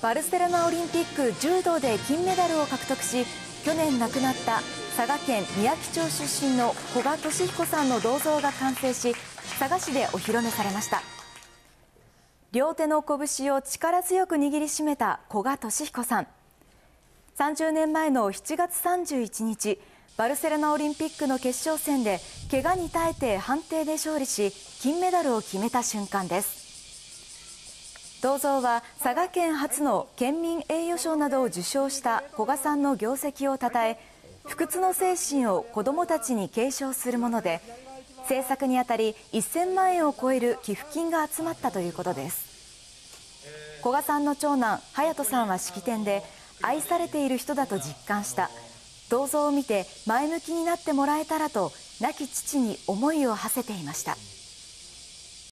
バルセロナオリンピック柔道で金メダルを獲得し、去年亡くなった佐賀県みやき町出身の古賀稔彦さんの銅像が完成し、佐賀市でお披露目されました。両手の拳を力強く握りしめた古賀稔彦さん。30年前の7月31日、バルセロナオリンピックの決勝戦で怪我に耐えて判定で勝利し、金メダルを決めた瞬間です。銅像は佐賀県初の県民栄誉賞などを受賞した古賀さんの業績をたたえ、不屈の精神を子どもたちに継承するもので、制作にあたり1000万円を超える寄付金が集まったということです。古賀さんの長男隼人さんは式典で、愛されている人だと実感した、銅像を見て前向きになってもらえたらと亡き父に思いを馳せていました。